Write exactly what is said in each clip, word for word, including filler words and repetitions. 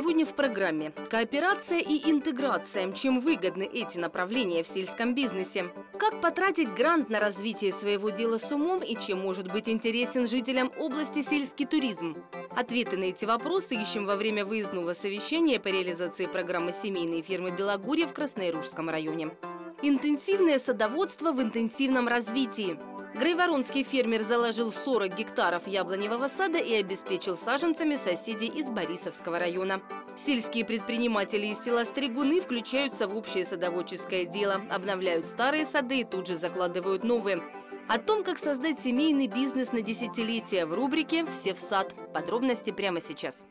Сегодня в программе «Кооперация и интеграция. Чем выгодны эти направления в сельском бизнесе?» Как потратить грант на развитие своего дела с умом и чем может быть интересен жителям области сельский туризм? Ответы на эти вопросы ищем во время выездного совещания по реализации программы семейной фермы «Белогорье» в Краснояружском районе. Интенсивное садоводство в интенсивном развитии. Грайворонский фермер заложил сорок гектаров яблоневого сада и обеспечил саженцами соседей из Борисовского района. Сельские предприниматели из села Стригуны включаются в общее садоводческое дело, обновляют старые сады и тут же закладывают новые. О том, как создать семейный бизнес на десятилетия в рубрике «Все в сад». Подробности прямо сейчас.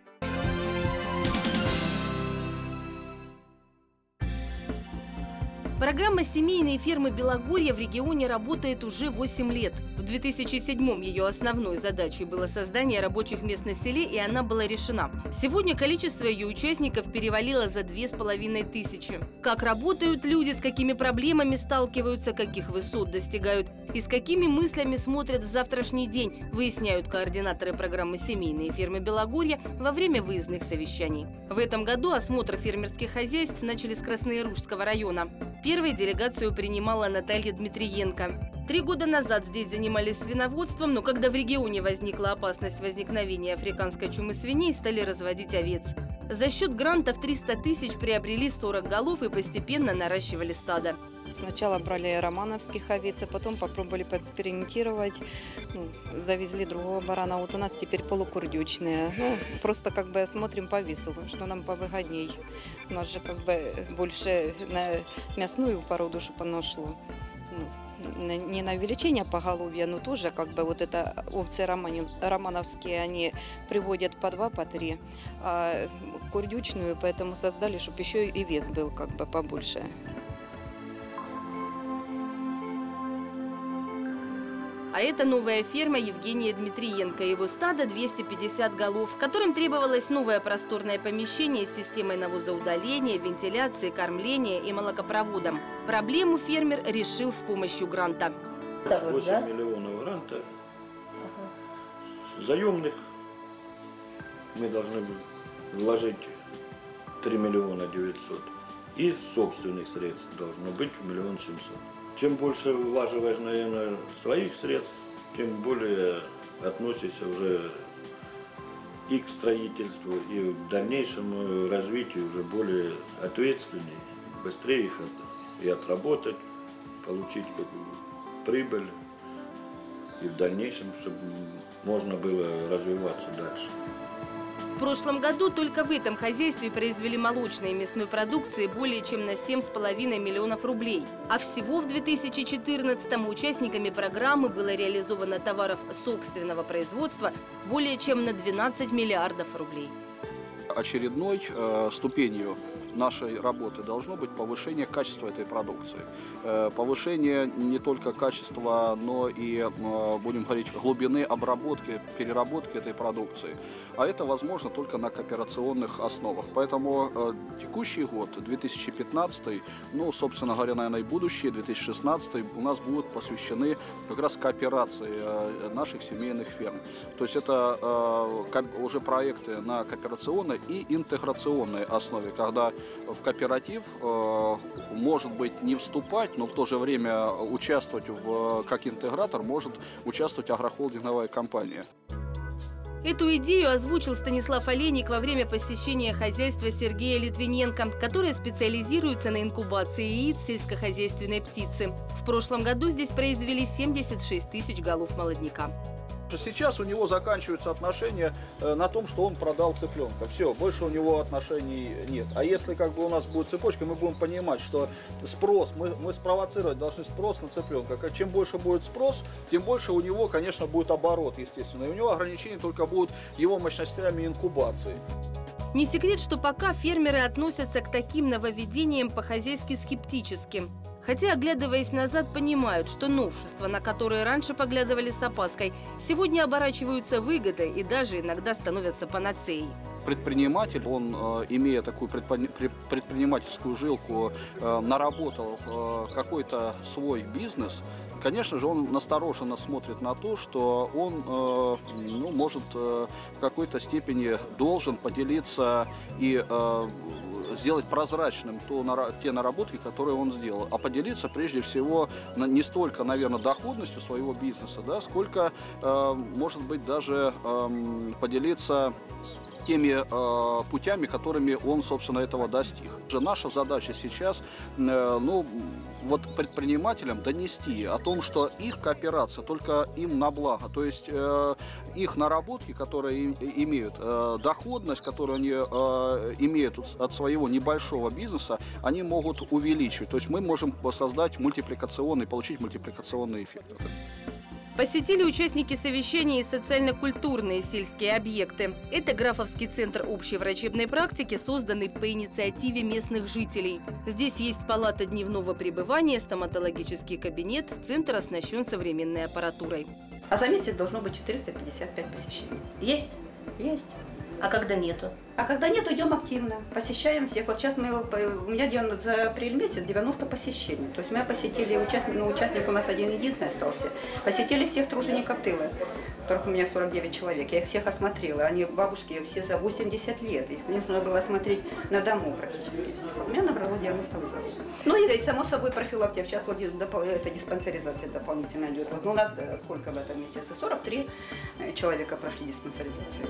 Программа семейной фермы «Белогорье» в регионе работает уже восемь лет. В две тысячи седьмом ее основной задачей было создание рабочих мест на селе, и она была решена. Сегодня количество ее участников перевалило за две с половиной тысячи. Как работают люди, с какими проблемами сталкиваются, каких высот достигают и с какими мыслями смотрят в завтрашний день, выясняют координаторы программы семейной фермы «Белогорье» во время выездных совещаний. В этом году осмотр фермерских хозяйств начали с Краснояружского района. Первой делегацию принимала Наталья Дмитриенко. Три года назад здесь занимались свиноводством, но когда в регионе возникла опасность возникновения африканской чумы свиней, стали разводить овец. За счет грантов триста тысяч приобрели сорок голов и постепенно наращивали стадо. Сначала брали романовских овец, а потом попробовали поэкспериментировать. Ну, завезли другого барана. Вот у нас теперь полукурдючные. Ну, просто как бы смотрим по весу, что нам повыгодней. У нас же как бы больше на мясную породу, чтобы оно шло. Ну, не на увеличение поголовья, но тоже как бы вот это овцы романовские, они приводят по два, по три. А курдючную поэтому создали, чтобы еще и вес был как бы побольше. А это новая ферма Евгения Дмитриенко. Его стадо двести пятьдесят голов, которым требовалось новое просторное помещение с системой навозоудаления, вентиляции, кормления и молокопроводом. Проблему фермер решил с помощью гранта. восемь миллионов гранта. Ага. Заемных мы должны вложить три миллиона девятьсот. И собственных средств должно быть миллион семьсот. Чем больше влаживаешь, наверное, своих средств, тем более относишься уже и к строительству, и в дальнейшему развитию уже более ответственнее, быстрее их и отработать, получить какую прибыль, и в дальнейшем, чтобы можно было развиваться дальше. В прошлом году только в этом хозяйстве произвели молочной и мясной продукции более чем на семь с половиной миллионов рублей. А всего в две тысячи четырнадцатом участниками программы было реализовано товаров собственного производства более чем на двенадцать миллиардов рублей. Очередной э, ступенью нашей работы должно быть повышение качества этой продукции. Э, повышение не только качества, но и, э, будем говорить, глубины обработки, переработки этой продукции. А это возможно только на кооперационных основах. Поэтому э, текущий год, две тысячи пятнадцатый, ну, собственно говоря, наверное, и будущее, две тысячи шестнадцатый, у нас будут посвящены как раз кооперации э, наших семейных ферм. То есть это э, уже проекты на кооперационной и интеграционной основе, когда в кооператив э, может быть не вступать, но в то же время участвовать в, как интегратор может участвовать агрохолдинговая компания. Эту идею озвучил Станислав Олейник во время посещения хозяйства Сергея Литвиненко, которое специализируется на инкубации яиц сельскохозяйственной птицы. В прошлом году здесь произвели семьдесят шесть тысяч голов молодняка. Сейчас у него заканчиваются отношения на том, что он продал цыпленка. Все, больше у него отношений нет. А если как бы у нас будет цепочка, мы будем понимать, что спрос, мы, мы спровоцировать должны спрос на цыпленка. Чем больше будет спрос, тем больше у него, конечно, будет оборот, естественно. И у него ограничения только будут его мощностями инкубации. Не секрет, что пока фермеры относятся к таким нововведениям по-хозяйски скептически. Хотя, оглядываясь назад, понимают, что новшества, на которые раньше поглядывали с опаской, сегодня оборачиваются выгодой и даже иногда становятся панацеей. Предприниматель, он, э, имея такую предпринимательскую жилку, э, наработал э, какой-то свой бизнес, конечно же, он настороженно смотрит на то, что он э, ну, может э, в какой-то степени должен поделиться и э, сделать прозрачным то, те наработки, которые он сделал, а поделиться прежде всего не столько, наверное, доходностью своего бизнеса, да, сколько, э, может быть, даже э, поделиться теми э, путями, которыми он, собственно, этого достиг. Наша задача сейчас, э, ну, вот предпринимателям донести о том, что их кооперация только им на благо, то есть э, их наработки, которые им, имеют э, доходность, которую они э, имеют от своего небольшого бизнеса, они могут увеличивать. То есть мы можем создать мультипликационный, получить мультипликационный эффект. Посетили участники совещания и социально-культурные сельские объекты. Это Графовский центр общей врачебной практики, созданный по инициативе местных жителей. Здесь есть палата дневного пребывания, стоматологический кабинет, центр оснащен современной аппаратурой. А за месяц должно быть четыреста пятьдесят пять посещений. Есть? Есть. А когда нету? А когда нет, идем активно, посещаем всех. Вот сейчас мы, у меня за апрель месяц девяносто посещений. То есть мы посетили, участник, ну, участник у нас один единственный остался, посетили всех тружеников тыла. Только у меня сорок девять человек, я их всех осмотрела. Они бабушки все за восемьдесят лет, их нужно было смотреть на дому практически всех. У меня набралось девяносто вызовов. Ну и, само собой, профилактика. Сейчас вот это диспансеризация дополнительно идет. Вот, ну, у нас сколько в этом месяце? сорок три человека прошли диспансеризацию.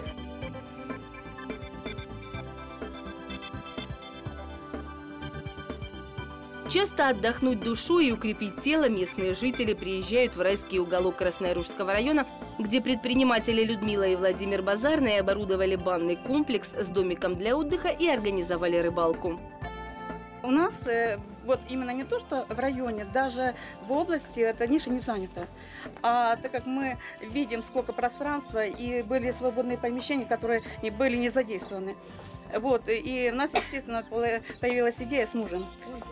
Часто отдохнуть душой и укрепить тело местные жители приезжают в райский уголок Краснояружского района, где предприниматели Людмила и Владимир Базарные оборудовали банный комплекс с домиком для отдыха и организовали рыбалку. У нас вот именно не то, что в районе, даже в области эта ниша не занята. А так как мы видим, сколько пространства и были свободные помещения, которые были не задействованы. Вот, и у нас, естественно, появилась идея с мужем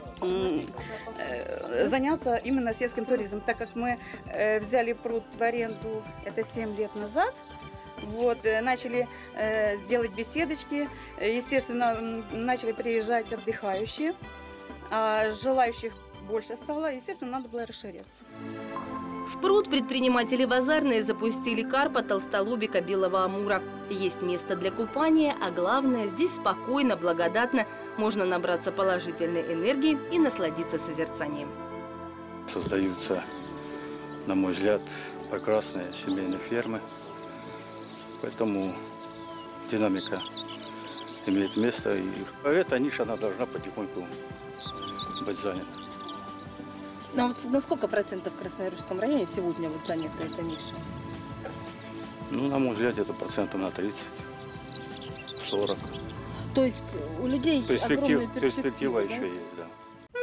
заняться именно сельским туризмом, так как мы взяли пруд в аренду это семь лет назад. Вот, начали э, делать беседочки, естественно, начали приезжать отдыхающие, а желающих больше стало, естественно, надо было расширяться. В пруд предприниматели Базарные запустили карпа, толстолобика, белого амура. Есть место для купания, а главное, здесь спокойно, благодатно можно набраться положительной энергии и насладиться созерцанием. Создаются, на мой взгляд, прекрасные семейные фермы. Поэтому динамика имеет место, и эта ниша она должна потихоньку быть занята. Ну, а вот на сколько процентов в Краснояружском районе сегодня вот занята эта ниша? Ну, на мой взгляд, это процентов на тридцать-сорок. То есть у людей Перспектив, огромная перспектива, перспектива да? еще есть, да.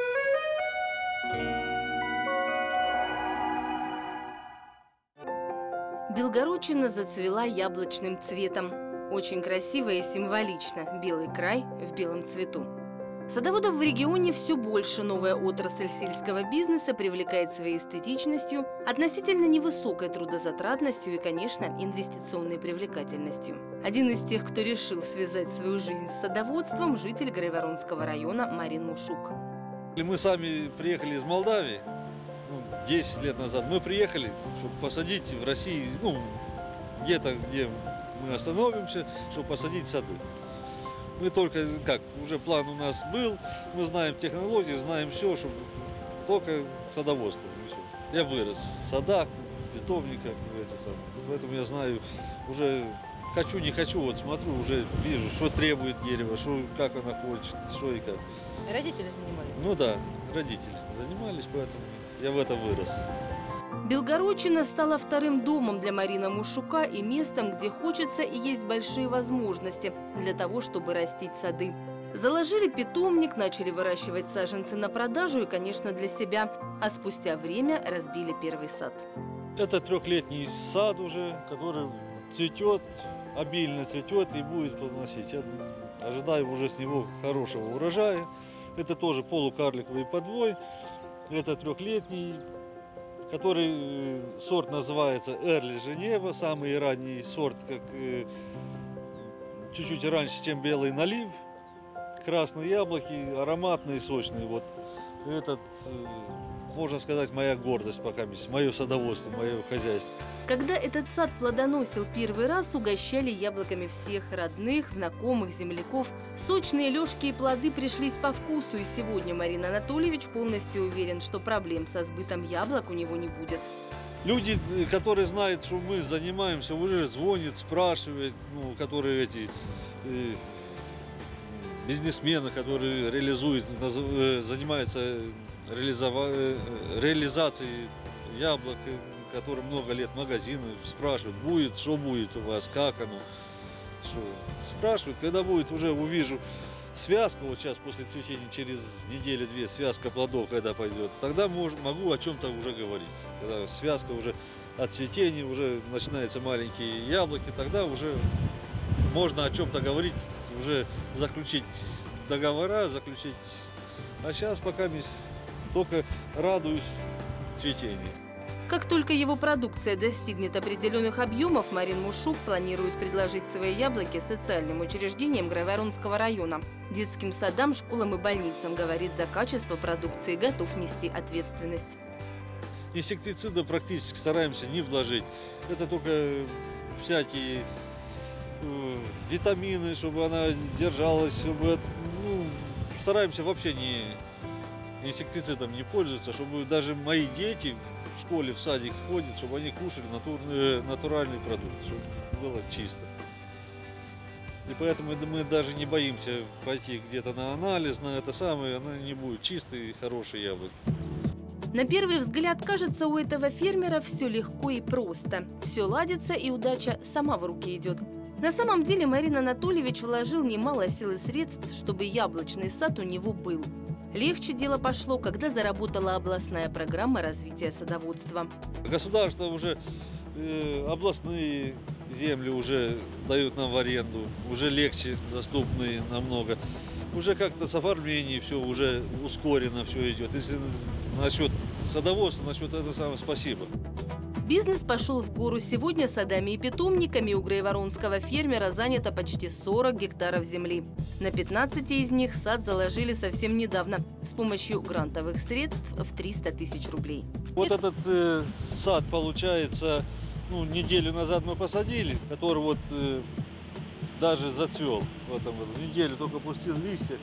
Белгородчина зацвела яблочным цветом. Очень красиво и символично. Белый край в белом цвету. Садоводов в регионе все больше. Новая отрасль сельского бизнеса привлекает своей эстетичностью, относительно невысокой трудозатратностью и, конечно, инвестиционной привлекательностью. Один из тех, кто решил связать свою жизнь с садоводством, житель Грайворонского района Марин Мушук. Мы сами приехали из Молдавии. десять лет назад мы приехали, чтобы посадить в России, ну, где-то, где мы остановимся, чтобы посадить сады. Мы только, как, уже план у нас был, мы знаем технологии, знаем все, чтобы только садоводство. Я вырос в садах, в питомниках, поэтому я знаю, уже хочу, не хочу, вот смотрю, уже вижу, что требует дерево, что, как оно хочет, что и как. Родители занимались? Ну да, родители занимались, поэтому я в этом вырос. Белгородчина стала вторым домом для Марина Мушука и местом, где хочется и есть большие возможности для того, чтобы растить сады. Заложили питомник, начали выращивать саженцы на продажу и, конечно, для себя. А спустя время разбили первый сад. Это трехлетний сад уже, который цветет, обильно цветет и будет плодоносить. Я ожидаю уже с него хорошего урожая. Это тоже полукарликовый подвой. Это трехлетний, который сорт называется Эрли Женева, самый ранний сорт, как чуть-чуть раньше, чем белый налив. Красные яблоки, ароматные, сочные. Вот этот, можно сказать, моя гордость пока, мое садоводство, мое хозяйство. Когда этот сад плодоносил первый раз, угощали яблоками всех родных, знакомых, земляков. Сочные лёжки и плоды пришлись по вкусу, и сегодня Марин Анатольевич полностью уверен, что проблем со сбытом яблок у него не будет. Люди, которые знают, что мы занимаемся, уже звонят, спрашивают, ну, которые эти э, бизнесмены, которые реализуют, занимаются реализова, реализацией яблок, которые много лет магазины, спрашивают, будет, что будет у вас, как оно. Что? Спрашивают, когда будет, уже увижу связка, вот сейчас после цветения, через неделю-две связка плодов, когда пойдет, тогда мож, могу о чем-то уже говорить. Когда связка уже от цветения, уже начинаются маленькие яблоки, тогда уже можно о чем-то говорить, уже заключить договора, заключить. А сейчас пока только радуюсь цветению. Как только его продукция достигнет определенных объемов, Марин Мушук планирует предложить свои яблоки социальным учреждениям Грайворонского района, детским садам, школам и больницам. Говорит, за качество продукции готов нести ответственность. Инсектициды практически стараемся не вложить. Это только всякие э, витамины, чтобы она держалась, чтобы, ну, стараемся вообще не инсектицидом не пользоваться, чтобы даже мои дети в школе, в садик ходят, чтобы они кушали натур, э, натуральный продукт, чтобы было чисто. И поэтому мы даже не боимся пойти где-то на анализ, на это самое, она не будет чистой и хорошей яблоки. На первый взгляд кажется, у этого фермера все легко и просто. Все ладится, и удача сама в руки идет. На самом деле Марин Анатольевич вложил немало сил и средств, чтобы яблочный сад у него был. Легче дело пошло, когда заработала областная программа развития садоводства. Государство уже, э, областные земли уже дают нам в аренду, уже легче, доступные намного. Уже как-то с оформлением все уже ускоренно все идет. Если насчет садоводства, насчет этого самого, спасибо. Бизнес пошел в гору. Сегодня садами и питомниками у грайворонского фермера занято почти сорок гектаров земли. На пятнадцати из них сад заложили совсем недавно с помощью грантовых средств в триста тысяч рублей. Вот этот э, сад, получается, ну, неделю назад мы посадили, который вот э, даже зацвел в этом году. Неделю только пустил листья.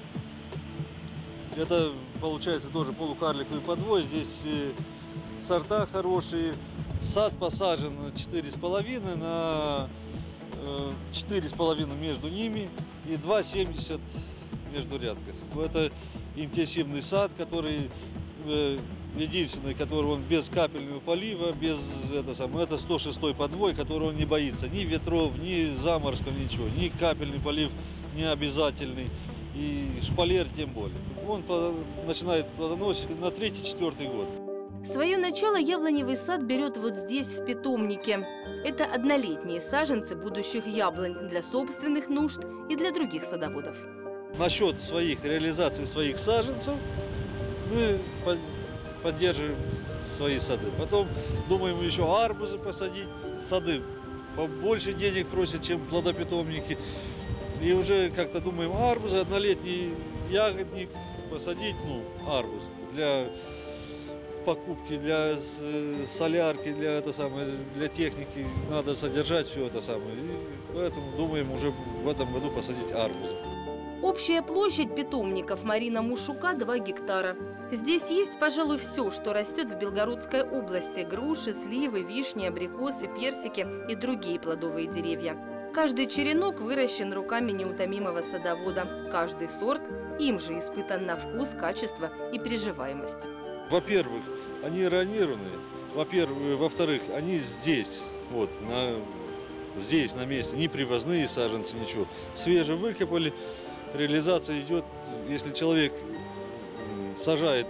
Это, получается, тоже полукарликовый подвой. Здесь э, сорта хорошие. Сад посажен на четыре с половиной, на четыре с половиной между ними и два семьдесят между рядках. Это интенсивный сад, который единственный, который он без капельного полива, без это самое, это сто шестой подвой, который он не боится ни ветров, ни заморозков, ничего, ни капельный полив не обязательный и шпалер тем более. Он начинает плодоносить на третий-четвертый год. Свое начало яблоневый сад берет вот здесь, в питомнике. Это однолетние саженцы будущих яблонь для собственных нужд и для других садоводов. Насчет своих реализаций своих саженцев мы поддерживаем свои сады. Потом думаем еще арбузы посадить. Сады побольше денег просят, чем плодопитомники. И уже как-то думаем, арбузы, однолетний ягодник посадить, ну, арбуз для покупки, для солярки, для, это самое, для техники надо содержать все это самое. И поэтому думаем уже в этом году посадить арбузы. Общая площадь питомников Марина Мушука – два гектара. Здесь есть, пожалуй, все, что растет в Белгородской области – груши, сливы, вишни, абрикосы, персики и другие плодовые деревья. Каждый черенок выращен руками неутомимого садовода. Каждый сорт им же испытан на вкус, качество и приживаемость. Во-первых, они ранированные. Во-первых, во-вторых, они здесь, вот, на, здесь, на месте, не привозные саженцы, ничего. Свеже выкопали, реализация идет, если человек сажает,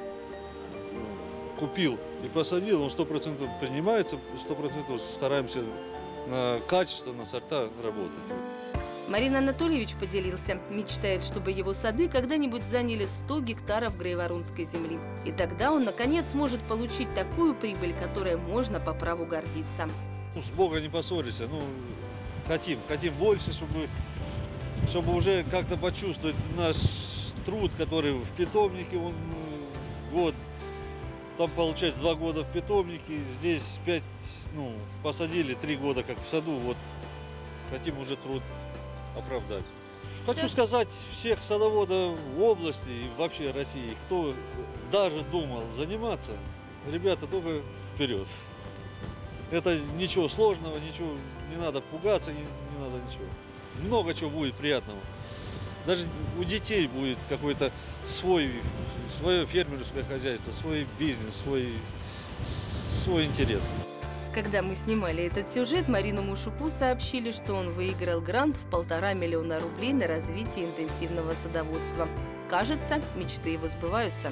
купил и посадил, он сто процентов принимается, сто процентов стараемся на качество, на сорта работать. Марин Анатольевич поделился, мечтает, чтобы его сады когда-нибудь заняли сто гектаров грейворонской земли. И тогда он, наконец, сможет получить такую прибыль, которой можно по праву гордиться. Ну, с Бога не поссоришься. Ну, хотим, хотим больше, чтобы, чтобы уже как-то почувствовать наш труд, который в питомнике, он год, там получается два года в питомнике, здесь пять, ну, посадили, три года как в саду, вот хотим уже труд оправдать. Хочу сказать всех садоводов в области и вообще России, кто даже думал заниматься, ребята, только вперед. Это ничего сложного, ничего, не надо пугаться, не, не надо ничего. Много чего будет приятного. Даже у детей будет какой-то свой, свое фермерское хозяйство, свой бизнес, свой, свой интерес. Когда мы снимали этот сюжет, Марину Мушуку сообщили, что он выиграл грант в полтора миллиона рублей на развитие интенсивного садоводства. Кажется, мечты его сбываются.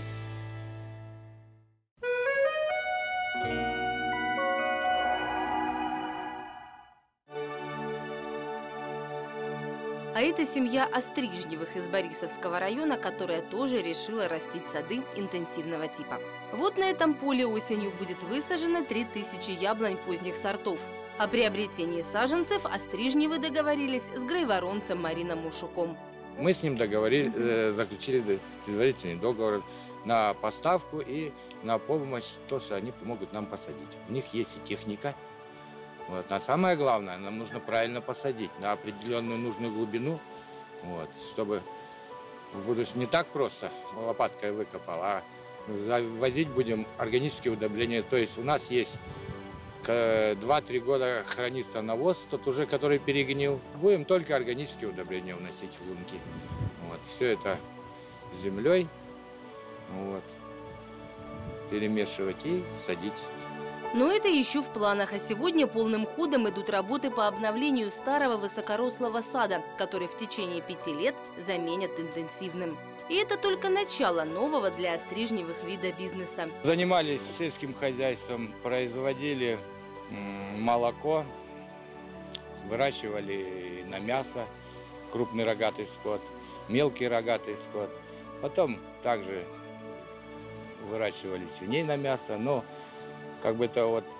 А это семья Острижневых из Борисовского района, которая тоже решила растить сады интенсивного типа. Вот на этом поле осенью будет высажено три тысячи яблонь поздних сортов. О приобретении саженцев Острижневы договорились с грейворонцем Марином Мушуком. Мы с ним договорили, заключили предварительный договор на поставку и на помощь, то, что они помогут нам посадить. У них есть и техника. Вот. А самое главное, нам нужно правильно посадить на определенную нужную глубину, вот, чтобы в будущем не так просто лопаткой выкопал, а возить будем органические удобрения. То есть у нас есть два-три года хранится навоз, тот уже, который перегнил. Будем только органические удобрения вносить в лунки. Вот. Все это с землей, вот, перемешивать и садить. Но это еще в планах, а сегодня полным ходом идут работы по обновлению старого высокорослого сада, который в течение пяти лет заменят интенсивным. И это только начало нового для Острижневых вида бизнеса. Занимались сельским хозяйством, производили молоко, выращивали на мясо крупный рогатый скот, мелкий рогатый скот. Потом также выращивали свиней на мясо, но как бы это вот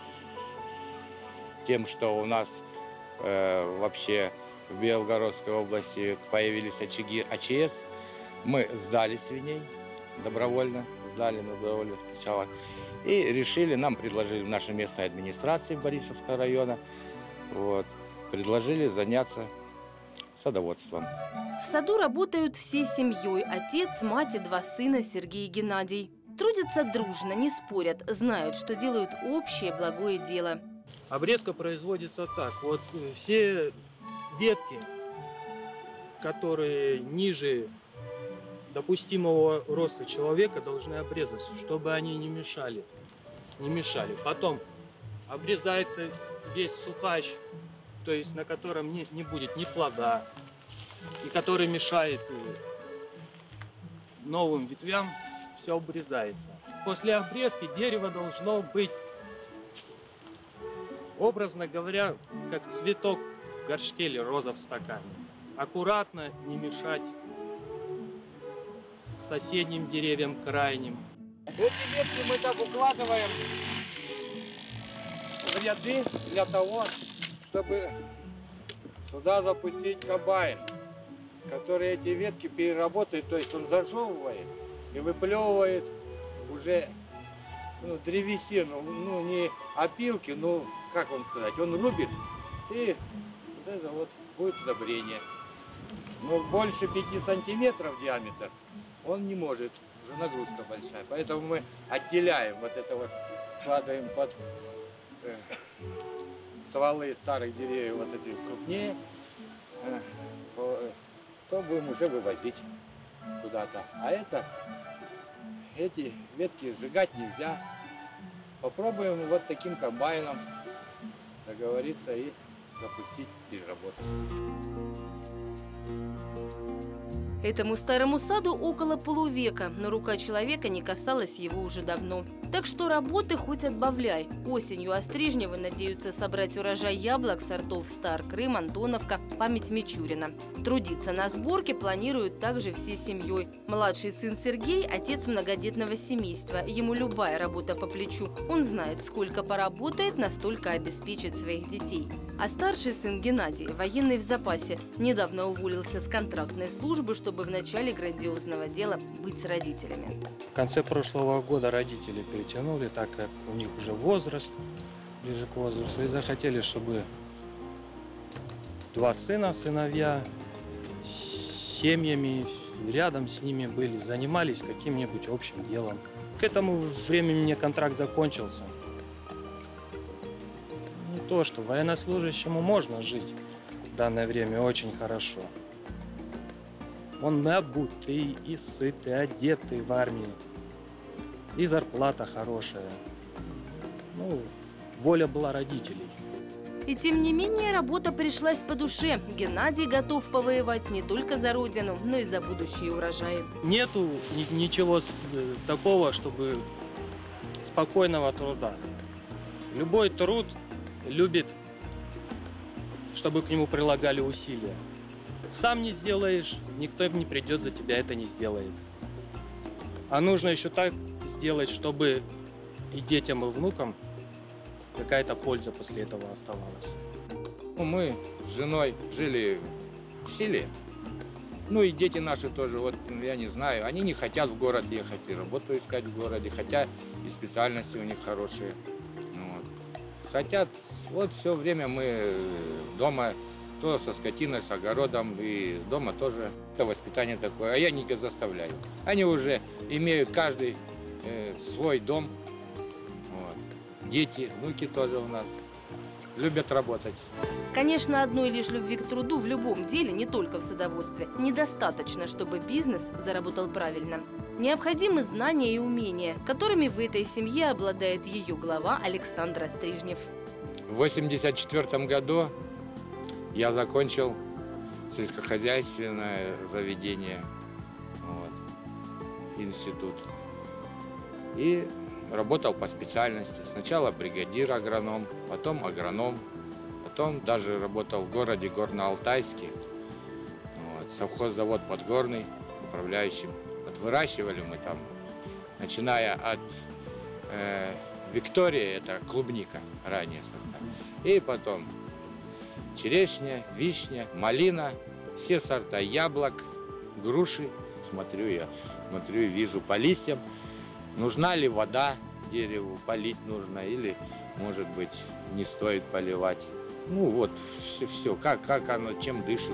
тем, что у нас э, вообще в Белгородской области появились очаги АЧС, мы сдали свиней добровольно, сдали на добровольных началах и решили, нам предложили в нашей местной администрации Борисовского района, вот, предложили заняться садоводством. В саду работают всей семьей: отец, мать и два сына Сергей и Геннадий. Трудятся дружно, не спорят, знают, что делают общее благое дело. Обрезка производится так. Вот все ветки, которые ниже допустимого роста человека, должны обрезаться, чтобы они не мешали. Не мешали. Потом обрезается весь сухач, то есть на котором не, не будет ни плода, и который мешает новым ветвям. Все обрезается. После обрезки дерево должно быть, образно говоря, как цветок в горшке или роза в стакане. Аккуратно, не мешать соседним деревьям крайним. Эти ветки мы так укладываем в ряды для того, чтобы туда запустить комбайн, который эти ветки переработает, то есть он зажевывает и выплевывает уже, ну, древесину, ну, не опилки, ну, как вам сказать, он рубит, и вот это вот будет удобрение. Но больше пяти сантиметров диаметр он не может, уже нагрузка большая, поэтому мы отделяем вот это вот, складываем под э, стволы старых деревьев вот эти крупнее, э, то, то будем уже вывозить куда-то. А это, эти ветки сжигать нельзя. Попробуем вот таким комбайном договориться и запустить переработку. Этому старому саду около полувека, но рука человека не касалась его уже давно. Так что работы хоть отбавляй. Осенью Острижневы надеются собрать урожай яблок сортов Стар Крым, Антоновка, Память Мичурина. Трудиться на сборке планируют также всей семьей. Младший сын Сергей – отец многодетного семейства. Ему любая работа по плечу. Он знает, сколько поработает, настолько обеспечит своих детей. А старший сын Геннадий, военный в запасе, недавно уволился с контрактной службы, чтобы в начале грандиозного дела быть с родителями. В конце прошлого года родители перетянули, так как у них уже возраст, ближе к возрасту, и захотели, чтобы два сына, сыновья, с семьями рядом с ними были, занимались каким-нибудь общим делом. К этому времени мне контракт закончился. Не то, что военнослужащему можно жить в данное время очень хорошо. Он обутый, и сытый, одетый в армии. И зарплата хорошая. Ну, воля была родителей. И тем не менее работа пришлась по душе. Геннадий готов повоевать не только за родину, но и за будущие урожаи. Нету ни- ничего с- такого, чтобы спокойного труда. Любой труд любит, чтобы к нему прилагали усилия. Сам не сделаешь, никто не придет за тебя, это не сделает. А нужно еще так сделать, чтобы и детям, и внукам какая-то польза после этого оставалась. Мы с женой жили в селе. Ну и дети наши тоже, вот я не знаю, они не хотят в город ехать и работу искать в городе, хотя и специальности у них хорошие. Вот. Хотят, вот все время мы дома, то со скотиной, с огородом, и дома тоже. Это воспитание такое, а я не заставляю. Они уже имеют каждый э, свой дом. Вот. Дети, внуки тоже у нас любят работать. Конечно, одной лишь любви к труду в любом деле, не только в садоводстве, недостаточно, чтобы бизнес заработал правильно. Необходимы знания и умения, которыми в этой семье обладает ее глава Александр Острижнев. В восемьдесят четвёртом году я закончил сельскохозяйственное заведение, вот, институт. И работал по специальности. Сначала бригадир агроном, потом агроном, потом даже работал в городе Горно-Алтайске. Вот, совхоззавод Подгорный, управляющим. Вот выращивали мы там, начиная от э, Виктории, это клубника, ранее сорта, и потом черешня, вишня, малина, все сорта яблок, груши. Смотрю я, смотрю и вижу по листьям, нужна ли вода дереву, полить нужно или, может быть, не стоит поливать. Ну вот, все, все как, как оно, чем дышит.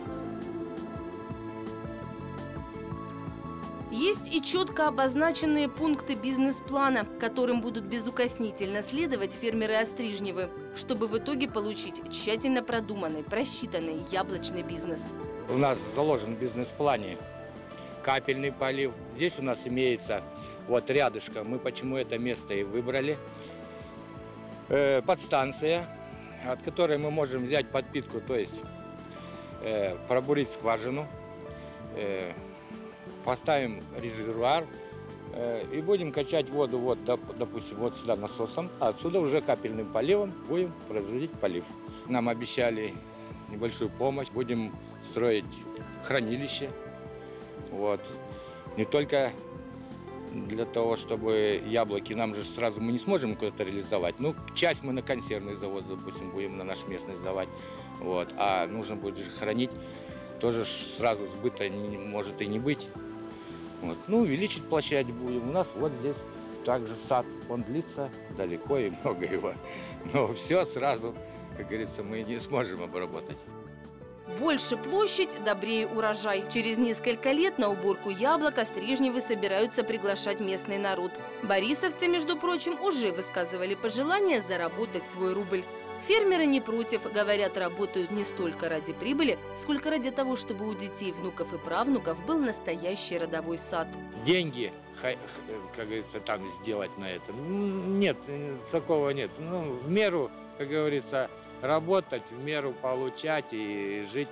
Есть и четко обозначенные пункты бизнес-плана, которым будут безукоснительно следовать фермеры Острижневы, чтобы в итоге получить тщательно продуманный, просчитанный яблочный бизнес. У нас заложен в бизнес-плане капельный полив. Здесь у нас имеется вот рядышком, мы почему это место и выбрали, э, подстанция, от которой мы можем взять подпитку, то есть э, пробурить скважину, э, поставим резервуар э, и будем качать воду, вот, доп, допустим, вот сюда насосом, а отсюда уже капельным поливом будем производить полив. Нам обещали небольшую помощь, будем строить хранилище, вот, не только для того, чтобы яблоки, нам же сразу мы не сможем куда-то реализовать. Ну, часть мы на консервный завод, допустим, будем на наш местный сдавать. Вот. А нужно будет же хранить, тоже сразу сбыта не, может и не быть. Вот. Ну, увеличить площадь будем. У нас вот здесь также сад, он длится далеко и много его. Но все сразу, как говорится, мы не сможем обработать. Больше площадь, добрее урожай. Через несколько лет на уборку яблок Острижневы собираются приглашать местный народ. Борисовцы, между прочим, уже высказывали пожелание заработать свой рубль. Фермеры не против, говорят, работают не столько ради прибыли, сколько ради того, чтобы у детей, внуков и правнуков был настоящий родовой сад. Деньги, как говорится, там сделать на это, нет, такого нет. Ну, в меру, как говорится, работать, в меру получать и жить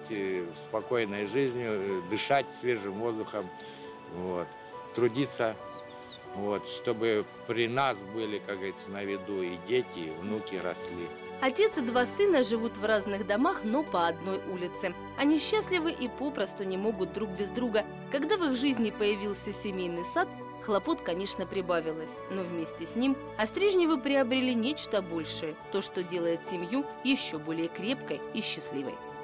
спокойной жизнью, дышать свежим воздухом, вот, трудиться Вот, чтобы при нас были, как говорится, на виду и дети, и внуки росли. Отец и два сына живут в разных домах, но по одной улице. Они счастливы и попросту не могут друг без друга. Когда в их жизни появился семейный сад, хлопот, конечно, прибавилось. Но вместе с ним Острижневы приобрели нечто большее. То, что делает семью еще более крепкой и счастливой.